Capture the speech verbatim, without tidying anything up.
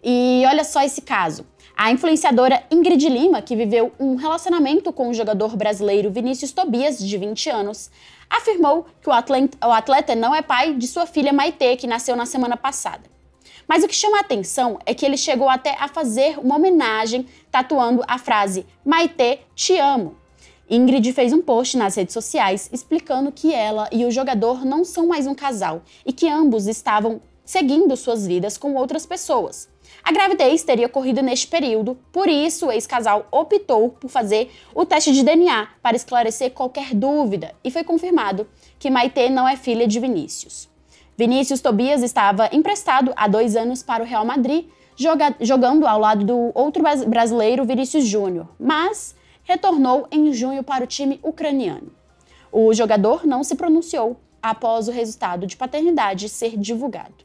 E olha só esse caso. A influenciadora Ingrid Lima, que viveu um relacionamento com o jogador brasileiro Vinícius Tobias, de vinte anos, afirmou que o atleta, o atleta não é pai de sua filha Maitê, que nasceu na semana passada. Mas o que chama a atenção é que ele chegou até a fazer uma homenagem tatuando a frase "Maitê, te amo". Ingrid fez um post nas redes sociais explicando que ela e o jogador não são mais um casal e que ambos estavam seguindo suas vidas com outras pessoas. A gravidez teria ocorrido neste período, por isso o ex-casal optou por fazer o teste de D N A para esclarecer qualquer dúvida e foi confirmado que Maitê não é filha de Vinícius. Vinícius Tobias estava emprestado há dois anos para o Real Madrid, joga- jogando ao lado do outro brasileiro Vinícius Júnior, mas retornou em junho para o time ucraniano. O jogador não se pronunciou após o resultado de paternidade ser divulgado.